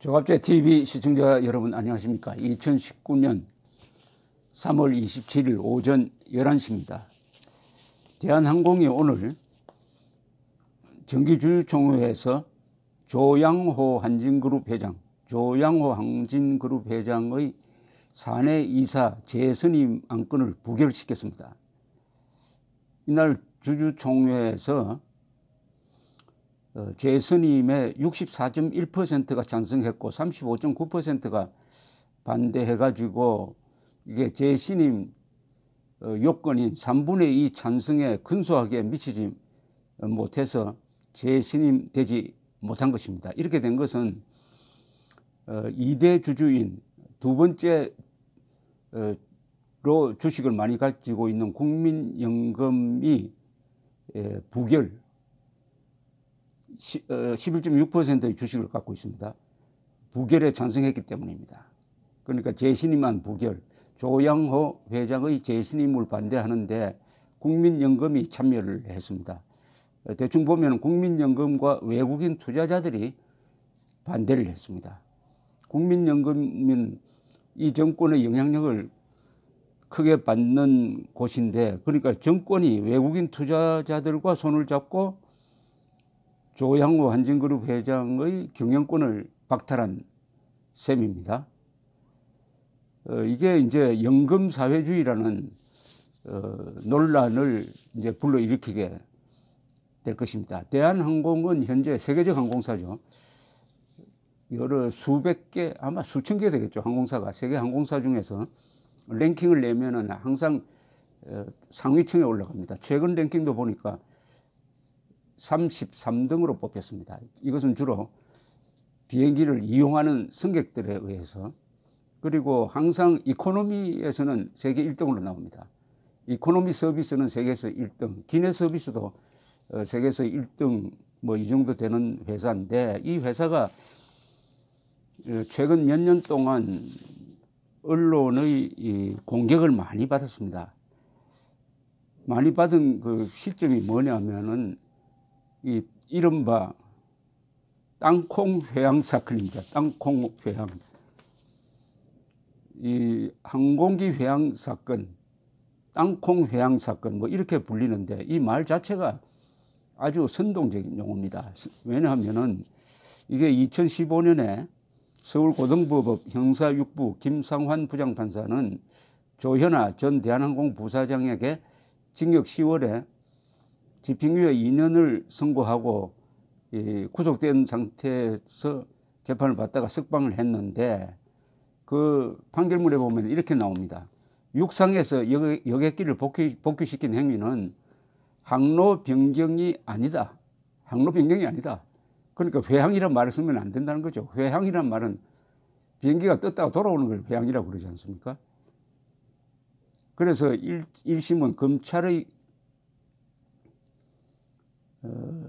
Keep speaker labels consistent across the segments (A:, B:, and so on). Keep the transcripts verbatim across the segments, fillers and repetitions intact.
A: 종합제티비 시청자 여러분 안녕하십니까. 이천십구 년 삼월 이십칠일 오전 열한 시입니다. 대한항공이 오늘 정기주주총회에서 조양호 한진그룹 회장, 조양호 한진그룹 회장의 사내 이사 재선임 안건을 부결시켰습니다. 이날 주주총회에서 재선임의 육십사 점 일 퍼센트가 찬성했고 삼십오 점 구 퍼센트가 반대해가지고 이게 재신임 요건인 삼분의 이 찬성에 근소하게 미치지 못해서 재신임되지 못한 것입니다. 이렇게 된 것은 이 대 주주인 두 번째로 주식을 많이 가지고 있는 국민연금이 부결 십일 점 육 퍼센트의 주식을 갖고 있습니다. 부결에 찬성했기 때문입니다. 그러니까 재신임안 부결, 조양호 회장의 재신임을 반대하는데 국민연금이 참여를 했습니다. 대충 보면 국민연금과 외국인 투자자들이 반대를 했습니다. 국민연금은 이 정권의 영향력을 크게 받는 곳인데, 그러니까 정권이 외국인 투자자들과 손을 잡고 조양호 한진그룹 회장의 경영권을 박탈한 셈입니다. 어, 이게 이제 연금사회주의라는 어, 논란을 이제 불러일으키게 될 것입니다. 대한항공은 현재 세계적 항공사죠. 여러 수백 개, 아마 수천 개 되겠죠. 항공사가 세계 항공사 중에서 랭킹을 내면은 항상 어, 상위층에 올라갑니다. 최근 랭킹도 보니까 삼십삼 등으로 뽑혔습니다. 이것은 주로 비행기를 이용하는 승객들에 의해서, 그리고 항상 이코노미에서는 세계 일 등으로 나옵니다. 이코노미 서비스는 세계에서 일 등, 기내 서비스도 세계에서 일 등 뭐 이 정도 되는 회사인데, 이 회사가 최근 몇 년 동안 언론의 공격을 많이 받았습니다. 많이 받은 그 시점이 뭐냐면은 이 이른바 땅콩 회항 사건입니다. 땅콩 회항. 이 항공기 회항 사건, 땅콩 회항 사건 뭐 이렇게 불리는데, 이 말 자체가 아주 선동적인 용어입니다. 왜냐하면은 이게 이천십오 년에 서울고등법원 형사 육 부 김상환 부장판사는 조현아 전 대한항공 부사장에게 징역 시월에 집행유예 이 년을 선고하고 이 구속된 상태에서 재판을 받다가 석방을 했는데, 그 판결문에 보면 이렇게 나옵니다. 육상에서 여객기를 복귀, 복귀시킨 행위는 항로 변경이 아니다. 항로 변경이 아니다. 그러니까 회항이란 말을 쓰면 안 된다는 거죠. 회항이란 말은 비행기가 떴다가 돌아오는 걸 회항이라고 그러지 않습니까? 그래서 일, 일 심은 검찰의 어,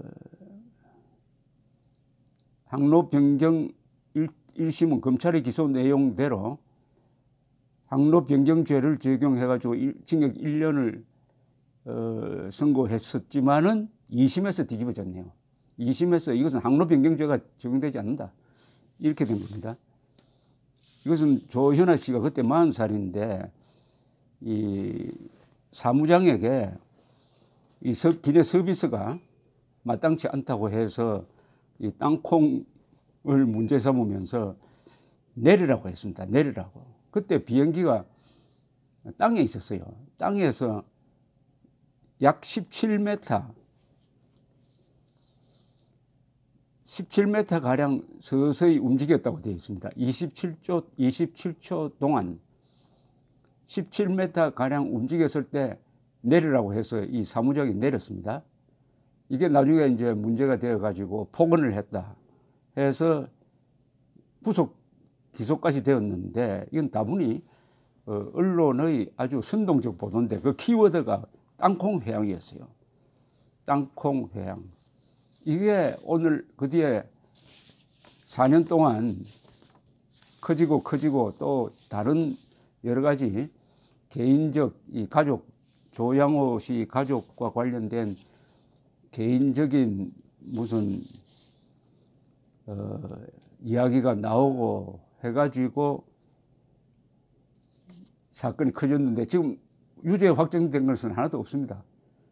A: 항로 변경 일, 일 심은 검찰의 기소 내용대로 항로 변경죄를 적용해가지고 징역 일 년을 어, 선고했었지만은 이 심에서 뒤집어졌네요. 이 심에서 이것은 항로 변경죄가 적용되지 않는다. 이렇게 된 겁니다. 이것은 조현아 씨가 그때 마흔 살인데 이 사무장에게 이 서, 기내 서비스가 마땅치 않다고 해서 이 땅콩을 문제 삼으면서 내리라고 했습니다. 내리라고. 그때 비행기가 땅에 있었어요. 땅에서 약 십칠 미터, 십칠 미터 가량 서서히 움직였다고 되어 있습니다. 이십칠 초, 이십칠 초 동안 십칠 미터 가량 움직였을 때 내리라고 해서 이 사무장이 내렸습니다. 이게 나중에 이제 문제가 되어가지고 폭언을 했다 해서 구속 기소까지 되었는데, 이건 다분히 어, 언론의 아주 선동적 보도인데 그 키워드가 땅콩 회항이었어요. 땅콩 회항. 이게 오늘 그 뒤에 사 년 동안 커지고 커지고 또 다른 여러 가지 개인적 이 가족, 조양호 씨 가족과 관련된 개인적인 무슨 어, 이야기가 나오고 해가지고 사건이 커졌는데 지금 유죄 확정된 것은 하나도 없습니다.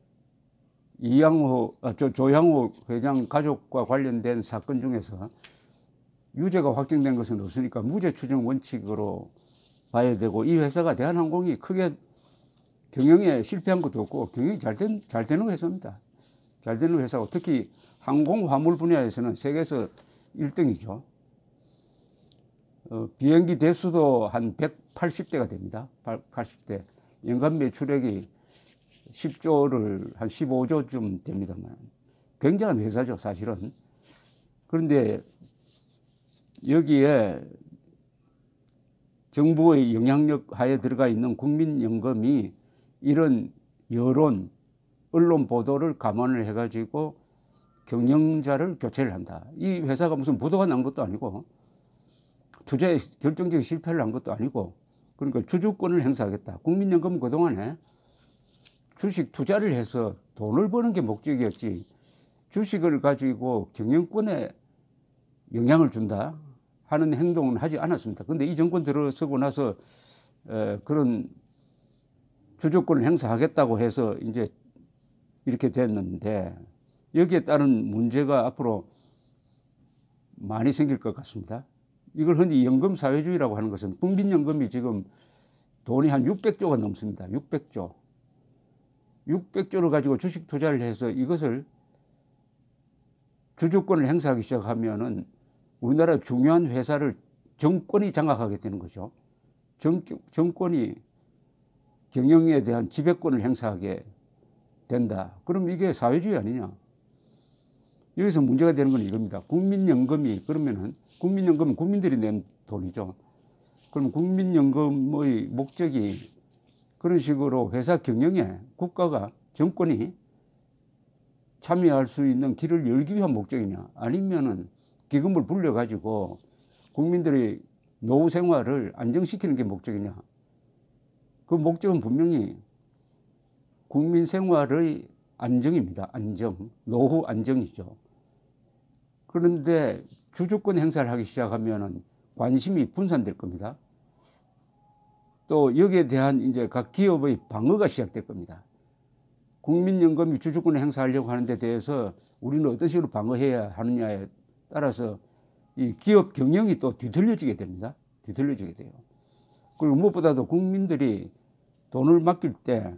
A: 이양호, 아, 조, 조양호 회장 가족과 관련된 사건 중에서 유죄가 확정된 것은 없으니까 무죄 추정 원칙으로 봐야 되고, 이 회사가 대한항공이 크게 경영에 실패한 것도 없고 경영이 잘, 된, 잘 되는 회사입니다. 잘 되는 회사고, 특히 항공 화물 분야에서는 세계에서 일 등이죠. 어, 비행기 대수도 한 백팔십 대가 됩니다. 팔십 대. 연간 매출액이 십 조를 한 십오 조쯤 됩니다만 굉장한 회사죠, 사실은. 그런데 여기에 정부의 영향력 하에 들어가 있는 국민연금이 이런 여론, 언론 보도를 감안을 해가지고 경영자를 교체를 한다. 이 회사가 무슨 부도가 난 것도 아니고 투자에 결정적인 실패를 한 것도 아니고, 그러니까 주주권을 행사하겠다. 국민연금은 그동안에 주식 투자를 해서 돈을 버는 게 목적이었지, 주식을 가지고 경영권에 영향을 준다 하는 행동은 하지 않았습니다. 그런데 이 정권 들어서고 나서 에, 그런 주주권을 행사하겠다고 해서 이제 이렇게 됐는데, 여기에 따른 문제가 앞으로 많이 생길 것 같습니다. 이걸 흔히 연금 사회주의라고 하는 것은, 국민연금이 지금 돈이 한 육백 조가 넘습니다. 육백 조. 육백 조를 가지고 주식 투자를 해서 이것을 주주권을 행사하기 시작하면은 우리나라 중요한 회사를 정권이 장악하게 되는 거죠. 정, 정권이 경영에 대한 지배권을 행사하게 된다. 그럼 이게 사회주의 아니냐? 여기서 문제가 되는 건 이겁니다. 국민연금이, 그러면은 국민연금은 국민들이 낸 돈이죠. 그럼 국민연금의 목적이 그런 식으로 회사 경영에 국가가, 정권이 참여할 수 있는 길을 열기 위한 목적이냐, 아니면은 기금을 불려가지고 국민들의 노후 생활을 안정시키는 게 목적이냐. 그 목적은 분명히 국민 생활의 안정입니다. 안정, 노후 안정이죠. 그런데 주주권 행사를 하기 시작하면은 관심이 분산될 겁니다. 또 여기에 대한 이제 각 기업의 방어가 시작될 겁니다. 국민연금이 주주권을 행사하려고 하는 데 대해서 우리는 어떤 식으로 방어해야 하느냐에 따라서 이 기업 경영이 또 뒤틀려지게 됩니다. 뒤틀려지게 돼요. 그리고 무엇보다도 국민들이 돈을 맡길 때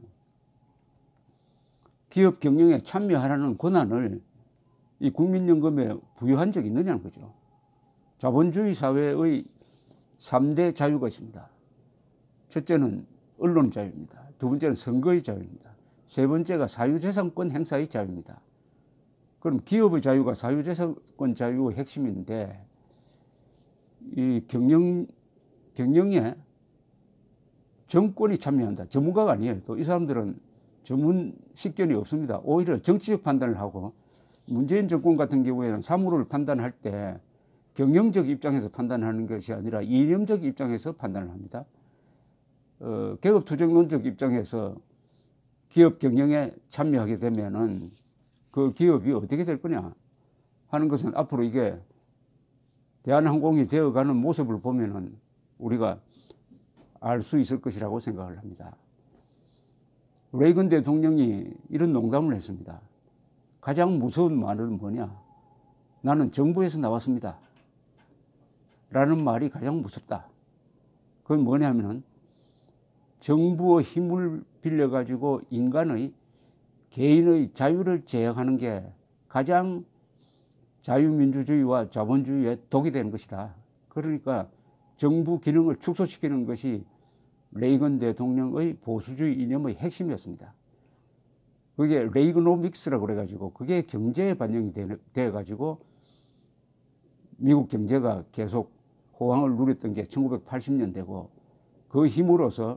A: 기업 경영에 참여하라는 권한을 이 국민연금에 부여한 적이 있느냐는 거죠. 자본주의 사회의 삼 대 자유가 있습니다. 첫째는 언론 자유입니다. 두 번째는 선거의 자유입니다. 세 번째가 사유재산권 행사의 자유입니다. 그럼 기업의 자유가 사유재산권 자유의 핵심인데, 이 경영, 경영에 정권이 참여한다. 전문가가 아니에요. 또 이 사람들은 전문 식견이 없습니다. 오히려 정치적 판단을 하고, 문재인 정권 같은 경우에는 사물을 판단할 때 경영적 입장에서 판단하는 것이 아니라 이념적 입장에서 판단을 합니다. 어, 개업투쟁론적 입장에서 기업 경영에 참여하게 되면은 그 기업이 어떻게 될 거냐 하는 것은 앞으로 이게 대한항공이 되어가는 모습을 보면은 우리가 알 수 있을 것이라고 생각을 합니다. 레이건 대통령이 이런 농담을 했습니다. 가장 무서운 말은 뭐냐? 나는 정부에서 나왔습니다. 라는 말이 가장 무섭다. 그건 뭐냐면은 정부의 힘을 빌려가지고 인간의 개인의 자유를 제약하는 게 가장 자유민주주의와 자본주의에 독이 되는 것이다. 그러니까 정부 기능을 축소시키는 것이 레이건 대통령의 보수주의 이념의 핵심이었습니다. 그게 레이거노믹스라고 그래가지고 그게 경제에 반영이 되어가지고 미국 경제가 계속 호황을 누렸던 게 천구백팔십 년대고, 그 힘으로서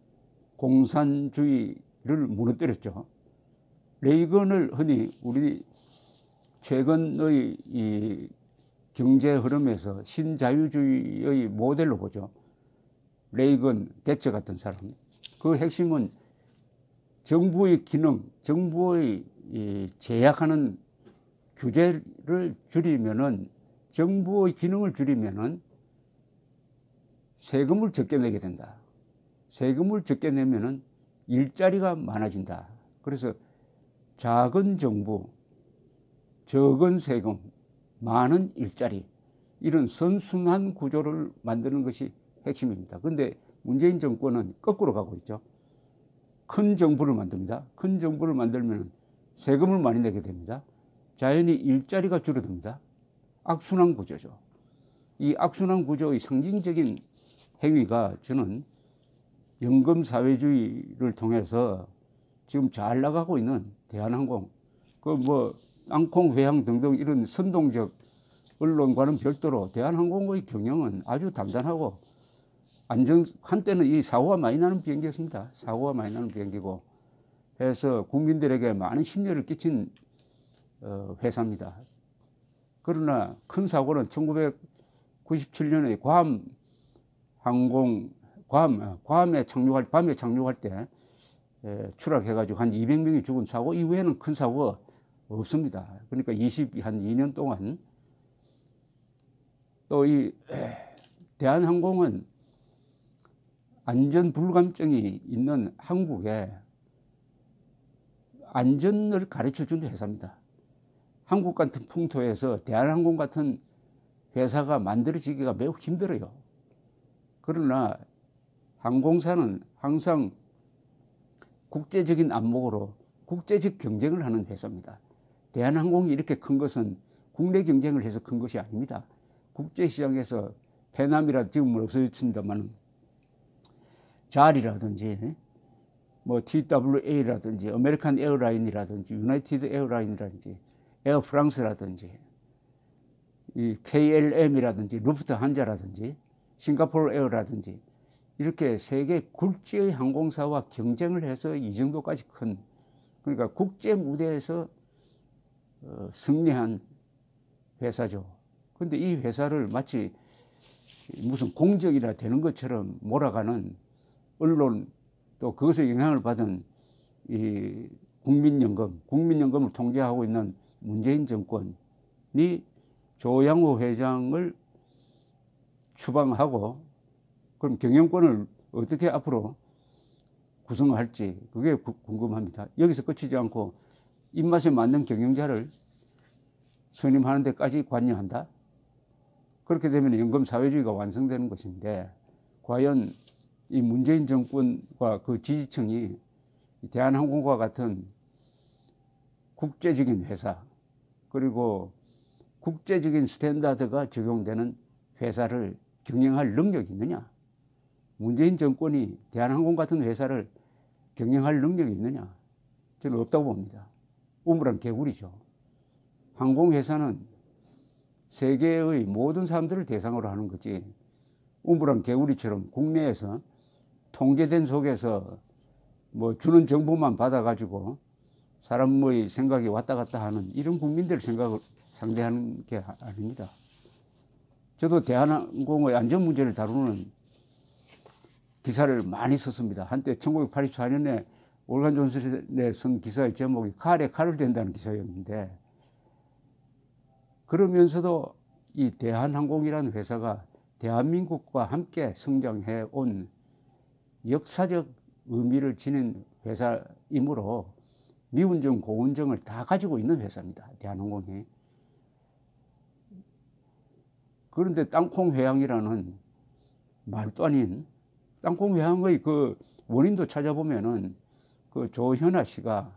A: 공산주의를 무너뜨렸죠. 레이건을 흔히 우리 최근의 이 경제 흐름에서 신자유주의의 모델로 보죠. 레이건, 대처 같은 사람. 그 핵심은 정부의 기능, 정부의 이 제약하는 규제를 줄이면은 정부의 기능을 줄이면은 세금을 적게 내게 된다. 세금을 적게 내면은 일자리가 많아진다. 그래서 작은 정부, 적은 세금, 많은 일자리, 이런 선순환 구조를 만드는 것이 핵심입니다. 그런데 문재인 정권은 거꾸로 가고 있죠. 큰 정부를 만듭니다. 큰 정부를 만들면 세금을 많이 내게 됩니다. 자연히 일자리가 줄어듭니다. 악순환 구조죠. 이 악순환 구조의 상징적인 행위가 저는 연금 사회주의를 통해서 지금 잘 나가고 있는 대한항공, 그 뭐 땅콩 회항 등등 이런 선동적 언론과는 별도로 대한항공의 경영은 아주 단단하고 안전, 한때는 이 사고가 많이 나는 비행기였습니다. 사고가 많이 나는 비행기고 해서 국민들에게 많은 심려를 끼친 어, 회사입니다. 그러나 큰 사고는 천구백구십칠 년에 괌 항공, 괌, 괌에 착륙할, 밤에 착륙할 때 에, 추락해가지고 한 이백 명이 죽은 사고 이후에는 큰 사고가 없습니다. 그러니까 이십, 한 이 년 동안 또 이 대한항공은 안전 불감증이 있는 한국에 안전을 가르쳐 주는 회사입니다. 한국 같은 풍토에서 대한항공 같은 회사가 만들어지기가 매우 힘들어요. 그러나 항공사는 항상 국제적인 안목으로 국제적 경쟁을 하는 회사입니다. 대한항공이 이렇게 큰 것은 국내 경쟁을 해서 큰 것이 아닙니다. 국제시장에서 페남이라 지금은 없어졌습니다만 잘이라든지 뭐 티더블유에이라든지 아메리칸 에어라인이라든지 유나이티드 에어라인이라든지 에어 프랑스라든지 이 케이엘엠이라든지 루프트한자라든지 싱가포르 에어라든지 이렇게 세계 굴지의 항공사와 경쟁을 해서 이 정도까지 큰, 그러니까 국제 무대에서 어, 승리한 회사죠. 그런데 이 회사를 마치 무슨 공적이라 되는 것처럼 몰아가는 언론, 또 그것에 영향을 받은 이 국민연금, 국민연금을 통제하고 있는 문재인 정권이 조양호 회장을 추방하고 그럼 경영권을 어떻게 앞으로 구성할지 그게 궁금합니다. 여기서 그치지 않고 입맛에 맞는 경영자를 선임하는 데까지 관여한다. 그렇게 되면 연금 사회주의가 완성되는 것인데 과연 이 문재인 정권과 그 지지층이 대한항공과 같은 국제적인 회사 그리고 국제적인 스탠다드가 적용되는 회사를 경영할 능력이 있느냐? 문재인 정권이 대한항공 같은 회사를 경영할 능력이 있느냐? 저는 없다고 봅니다. 우물안 개구리죠. 항공회사는 세계의 모든 사람들을 대상으로 하는 거지 우물안 개구리처럼 국내에서 통제된 속에서 뭐 주는 정보만 받아가지고 사람의 생각이 왔다 갔다 하는 이런 국민들 생각을 상대하는 게 아닙니다. 저도 대한항공의 안전 문제를 다루는 기사를 많이 썼습니다. 한때 천구백팔십사 년에 올간 존슨에 쓴 기사의 제목이 칼에 칼을 댄다는 기사였는데 그러면서도 이 대한항공이라는 회사가 대한민국과 함께 성장해 온 역사적 의미를 지닌 회사이므로 미운정, 고운정을 다 가지고 있는 회사입니다. 대한항공이. 그런데 땅콩회항이라는 말도 아닌 땅콩회항의 그 원인도 찾아보면은 그 조현아 씨가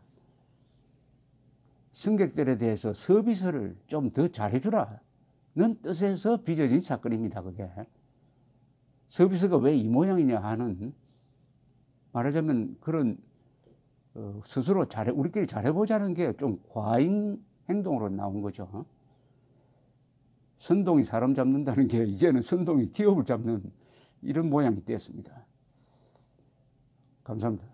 A: 승객들에 대해서 서비스를 좀 더 잘해주라는 뜻에서 빚어진 사건입니다. 그게 서비스가 왜 이 모양이냐 하는 말하자면 그런 어, 스스로 잘해 우리끼리 잘해보자는 게 좀 과잉 행동으로 나온 거죠. 선동이 사람 잡는다는 게 이제는 선동이 기업을 잡는 이런 모양이 됐습니다. 감사합니다.